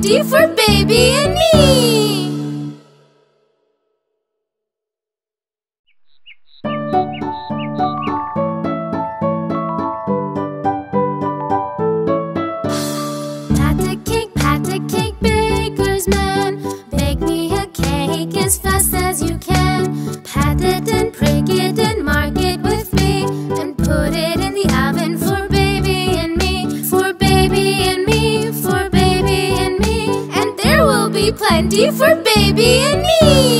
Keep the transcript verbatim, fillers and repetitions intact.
plenty for baby and me. Pat a cake, pat a cake, baker's man. Bake me a cake as fast as you can. Pat it and prick it and mark it with me, and put it in the oven for baby and me. For baby and me, for baby and me. And there will be plenty for baby and me.